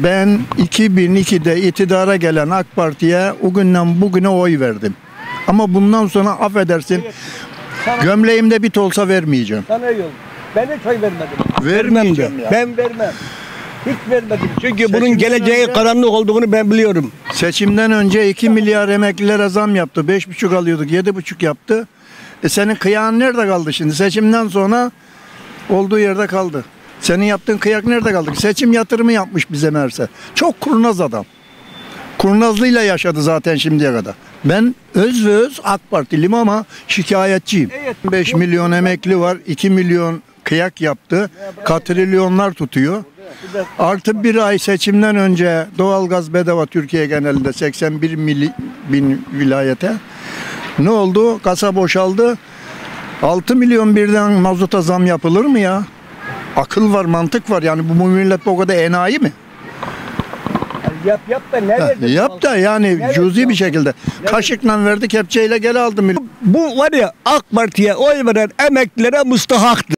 Ben 2002'de iktidara gelen AK Parti'ye o günden bugüne oy verdim. Ama bundan sonra affedersin, gömleğimde bit olsa vermeyeceğim. Sana yol. Ben hiç oy vermedim. Vermeyeceğim ya. Ben vermem. Hiç vermedim. Çünkü Seçimden bunun geleceği önce- karanlık olduğunu ben biliyorum. Seçimden önce 2 milyar emeklilere zam yaptı. 5,5 alıyorduk, 7,5 yaptı. Senin kıyağın nerede kaldı şimdi? Seçimden sonra olduğu yerde kaldı. Senin yaptığın kıyak nerede kaldı? Seçim yatırımı yapmış bize meğerse. Çok kurnaz adam. Kurnazlığıyla yaşadı zaten şimdiye kadar. Ben öz ve öz AK Partiliyim ama şikayetçiyim. Evet. 5 milyon emekli var, 2 milyon kıyak yaptı. Katrilyonlar tutuyor. Artı bir ay seçimden önce doğalgaz bedava Türkiye genelinde 81 bin vilayete. Ne oldu? Kasa boşaldı. 6 milyon birden mazota zam yapılır mı ya? Akıl var, mantık var. Yani bu millet o kadar enayi mi? Yap da ne verdin? Yap da yani Ne cüzi verdin? bir şekilde. Kaşıkla verdi, kepçeyle geri aldı millet. Bu var ya AK Parti'ye oy veren emeklilere mustahaktır.